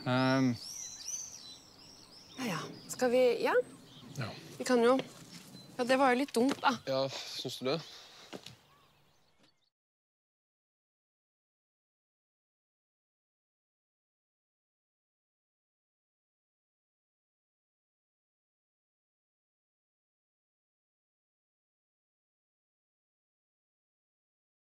Ja. Skal vi... Ja? Ja. Vi kan jo... Ja, det var jo litt dumt, da. Ja, syns du det?